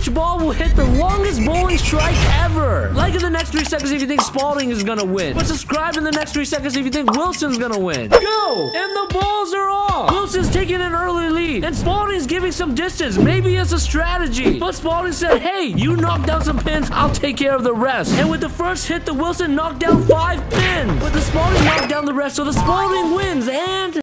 which ball will hit the longest bowling strike ever. Like in the next 3 seconds if you think Spalding is gonna win. But subscribe in the next 3 seconds if you think Wilson's gonna win. Go! And the balls are off. Wilson's taking an early lead. And Spalding's giving some distance. Maybe it's a strategy. But Spalding said, hey, you knock down some pins, I'll take care of the rest. And with the first hit, the Wilson knocked down 5 pins. But the Spalding knocked down the rest, so the Spalding wins. And